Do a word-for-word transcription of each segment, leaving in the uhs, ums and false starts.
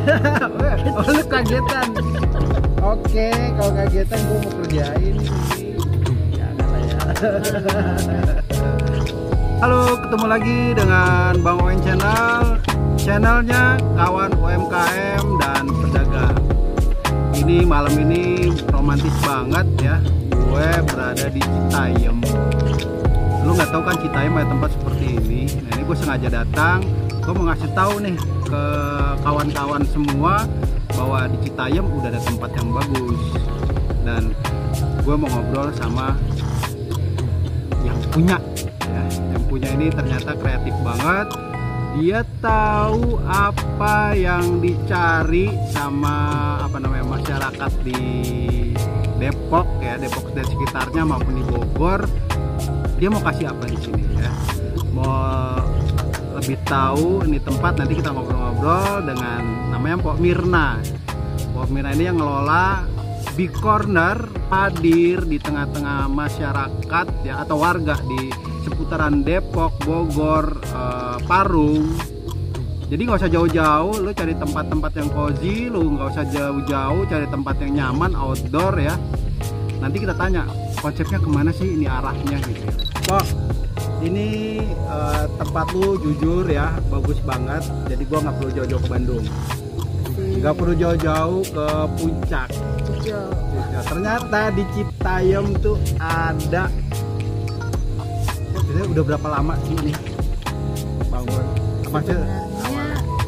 Oh, lu kagetan. Oke, kalau kagetan gue mau kerjain sih. Jangan lah ya. Halo, ketemu lagi dengan Bang Owen Channel. Channelnya kawan U M K M dan pedagang. Ini malam ini romantis banget ya. Gue berada di Citayam. Lu nggak tahu kan Citayam ada tempat seperti ini. Nah, ini gue sengaja datang. Gue mau ngasih tahu nih ke kawan-kawan semua bahwa di Citayam udah ada tempat yang bagus. Dan gue mau ngobrol sama yang punya ya. Yang punya ini ternyata kreatif banget. Dia tahu apa yang dicari sama apa namanya masyarakat di Depok ya, Depok dan sekitarnya maupun di Bogor. Dia mau kasih apa di sini ya? Mau lebih tahu ini tempat, nanti kita ngobrol-ngobrol dengan namanya Pok Mirna. Pok Mirna ini yang ngelola Bee Corner, hadir di tengah-tengah masyarakat ya atau warga di seputaran Depok, Bogor, eh, Parung. Jadi nggak usah jauh-jauh, lu cari tempat-tempat yang cozy, lu nggak usah jauh-jauh cari tempat yang nyaman, outdoor ya. Nanti kita tanya konsepnya kemana sih ini arahnya gitu. Pok, ini eh, tempat lu jujur ya, bagus banget. Jadi gua nggak perlu jauh-jauh ke Bandung, nggak perlu jauh-jauh ke Puncak. Ya, ternyata di Citayam tuh ada. Udah berapa lama sih ini bangun? Apa sih? Sebenarnya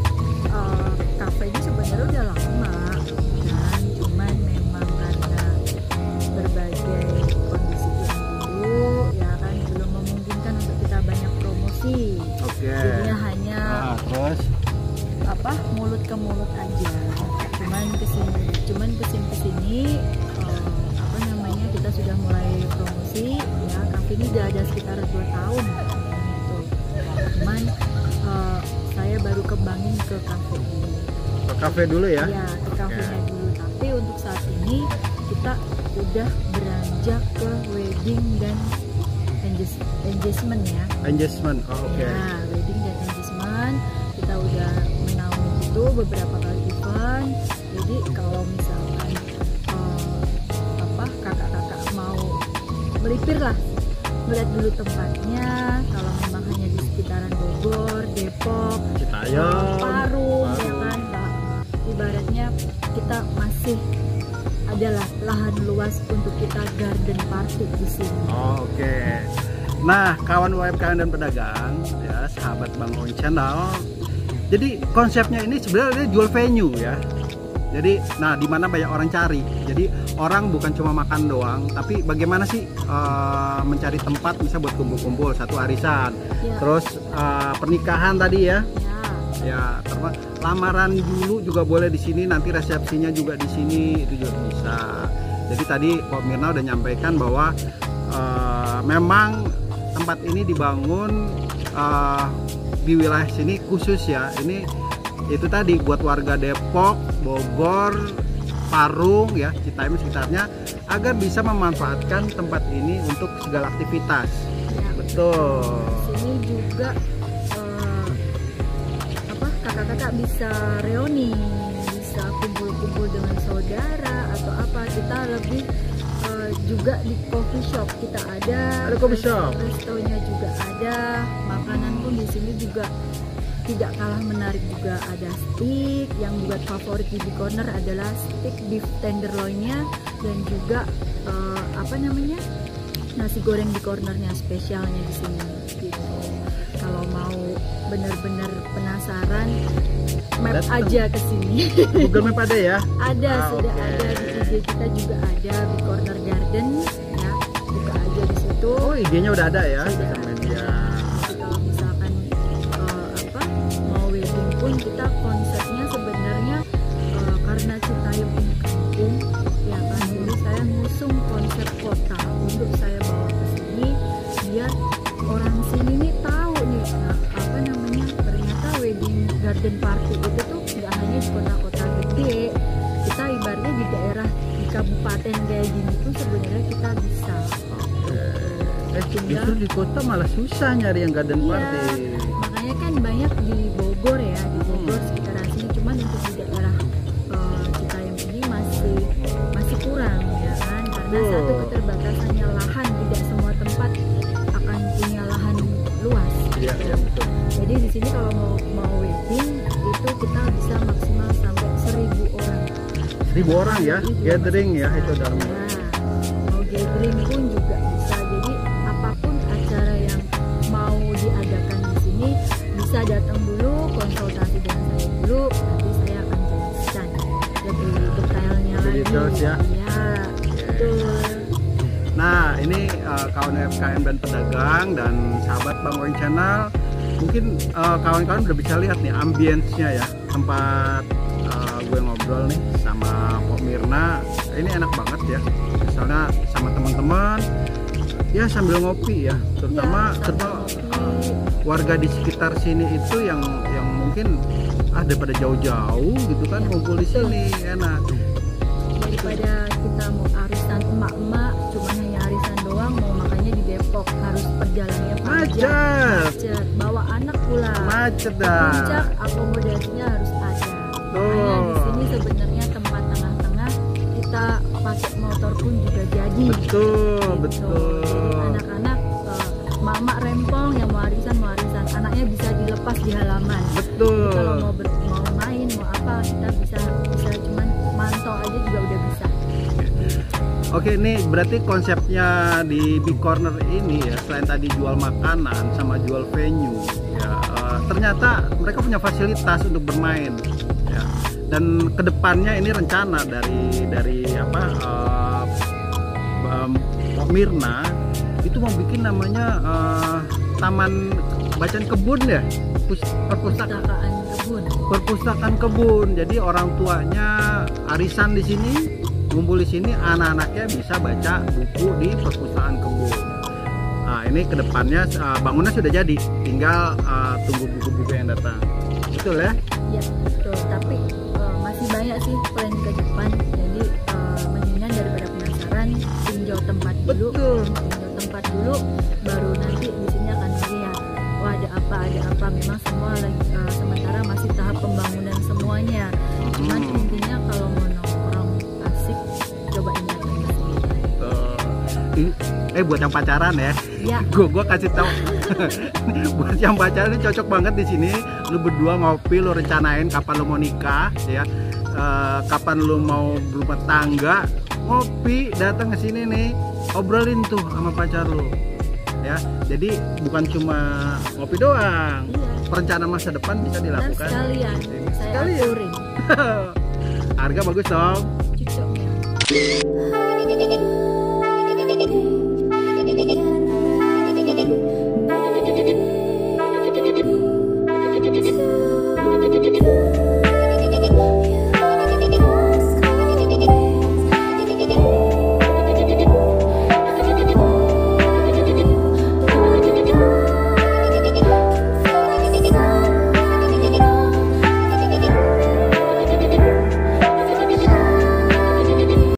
uh, kafe ini sebenarnya udah lama, kan? Cuman memang karena berbagai kondisi yang dulu, ya kan belum memungkinkan untuk kita banyak promosi. Oke. Jadinya hanya Nah, terus apa mulut ke mulut aja. Cuman kesini, cuman kesini kesini uh, apa namanya kita sudah mulai promosi. Ya kafe ini udah ada sekitar dua tahun gitu. Cuman uh, saya baru kembangin ke kafe dulu. ke kafe dulu ya? Ya ke kafenya dulu. Tapi untuk saat ini kita udah beranjak ke wedding dan engage- engagement ya. Engagement, oh, oke. Okay. Ya wedding dan engagement kita udah menaungi itu beberapa kali event. Jadi kalau misalkan uh, apa kakak-kakak mau melipir lah, melihat dulu tempatnya. Kalau memang hanya di sekitaran Bogor, Depok, Citayam, Parung, ya kan, nah, ibaratnya kita masih adalah lahan luas untuk kita garden party di sini. Oh, oke. Okay. Nah, kawan U M K M dan pedagang, ya sahabat Bang Owen Channel. Jadi konsepnya ini sebenarnya jual venue ya. Jadi, nah di mana banyak orang cari. Jadi orang bukan cuma makan doang, tapi bagaimana sih uh, mencari tempat bisa buat kumpul-kumpul satu arisan. Ya. Terus uh, pernikahan tadi ya. Ya. Ya, terus lamaran dulu juga boleh di sini, nanti resepsinya juga di sini, itu juga bisa. Jadi tadi Pok Mirna udah nyampaikan bahwa uh, memang tempat ini dibangun uh, di wilayah sini khusus ya. Ini itu tadi buat warga Depok, Bogor, Parung ya, Citayam sekitarnya agar bisa memanfaatkan tempat ini untuk segala aktivitas. Ya. Betul. Di sini juga uh, apa kakak-kakak bisa reuni, bisa kumpul-kumpul dengan saudara atau apa. Kita lebih uh, juga di coffee shop kita ada. Ada coffee shop. Restonya juga ada. Makanan pun di sini juga tidak kalah menarik, juga ada steak yang buat favorit di Bee Corner adalah steak beef tenderloinnya, dan juga uh, apa namanya nasi goreng Bee Cornernya spesialnya di sini gitu. Kalau mau benar-benar penasaran, map Datang. aja ke sini. Google Map ada ya? Ada, Ah, sudah okay. ada di I G kita juga ada Bee Corner Garden ya, buka aja di situ. Oh, I G-nya udah ada ya? Sudah Sosial ada. media. Jadi kalau misalkan uh, apa mau wedding pun kita konsepnya sebenarnya uh, karena Citayam ini kampung ya kan, jadi saya ngusung konsep kota untuk saya bawa ke sini biar orang sini nih tahu nih nah, apa namanya ternyata wedding garden party itu tuh nggak hanya di kota-kota gede, kita ibaratnya di daerah di kabupaten kayak gini tuh sebenarnya kita bisa. Eh, justru di kota malah susah nyari yang garden Iya, party. makanya kan banyak di Bogor ya, di Bogor sekitaran sini. Cuman untuk di daerah karena satu keterbatasannya lahan, tidak semua tempat akan punya lahan luas. Iya, iya betul. Jadi di sini kalau mau mau wedding itu kita bisa maksimal sampai seribu orang. Seribu orang ya, Jadi gathering ya masuk- itu dalam. Ya, mau gathering pun juga bisa. Jadi apapun acara yang mau diadakan di sini bisa datang dulu, konsultasi dengan saya dulu, nanti saya akan jelaskan lebih detailnya Lebih lagi. details ya. Iya, betul. Nah ini uh, kawan U M K M dan pedagang dan sahabat Bang Oeng Channel, mungkin uh, kawan-kawan udah bisa lihat nih ambience-nya ya, tempat uh, gue ngobrol nih sama Pok Mirna. Ini enak banget ya, misalnya sama teman-teman ya sambil ngopi ya, terutama Ya, terutama sambil uh, ngopi. warga di sekitar sini itu yang yang mungkin ah daripada jauh-jauh gitu kan, Ya, ngumpul di betul. sini enak. Daripada kita mau arisan emak-emak cuma hanya arisan doang, mau makannya di Depok harus perjalanannya panjang, Macet, macet, bawa anak pula. macet Puncak dah. akomodasinya harus ada. Tuh. Makanya di sini sebenarnya tempat tengah-tengah kita pakai motor pun juga jadi. Betul, Gitu. betul. Jadi anak-anak, eh, mak-mak rempong yang mau arisan mau arisan, anaknya bisa dilepas di halaman. Betul. Jadi kalau mau ber- mau main mau apa kita bisa bisa cuman mantau aja juga udah bisa. Oke, ini berarti konsepnya di Big Corner ini ya, selain tadi jual makanan sama jual venue, ya eh, ternyata mereka punya fasilitas untuk bermain, ya. Dan kedepannya ini rencana dari dari apa eh, em, Pok Mirna itu mau bikin namanya eh, taman bacaan kebun ya, Pus- perpustakaan Perpustakaan kebun. perpustakaan kebun. Jadi orang tuanya arisan di sini, ngumpul di sini, anak-anaknya bisa baca buku di perpustakaan kebun. Nah, ini kedepannya uh, bangunnya sudah jadi, tinggal uh, tunggu buku-buku yang datang. Betul ya? Ya betul. Tapi eh, masih banyak sih plan ke depan. Jadi eh, mendingan daripada penasaran, tinjau tempat dulu. Betul. Tinjau tempat dulu, baru nanti di sini akan melihat. Wah ada apa, ada apa. Memang semua lagi eh, sementara masih tahap pembangunan semuanya. Cuman Hmm. intinya kalau mau nongkrong asik, cobain datang ke sini. Uh, i- eh buat yang pacaran ya, Ya, gue gua kasih tahu. Buat yang pacaran ini cocok banget di sini. Lu berdua ngopi, lu rencanain kapan lu mau nikah, ya. Eh, kapan lu mau berumah tangga, ngopi, datang ke sini nih, obrolin tuh sama pacar lu, ya. Jadi bukan cuma ngopi doang, iya. perencanaan masa depan bisa Dan dilakukan. sekalian saya Sekalian. aturin Harga bagus dong. cucoknya.